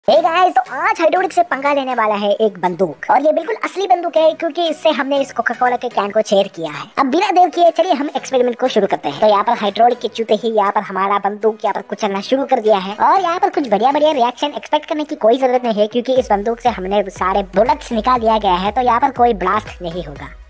Guys, तो आज hydraulic से पंगा लेने वाला है एक बंदूक, और ये बिल्कुल असली बंदूक है क्योंकि इससे हमने इस कोका कोला के कैन को छेद किया है। अब बिना देर किए चलिए हम एक्सपेरिमेंट को शुरू करते हैं। तो यहाँ पर हाइड्रोलिक के चूते ही यहाँ पर हमारा बंदूक यहाँ पर कुचलना शुरू कर दिया है, और यहाँ पर कुछ बढ़िया बढ़िया रिएक्शन एक्सपेक्ट करने की कोई जरूरत नहीं है क्योंकि इस बंदूक से हमने सारे बुलेट्स निकाल दिया गया है, तो यहाँ पर कोई ब्लास्ट नहीं होगा।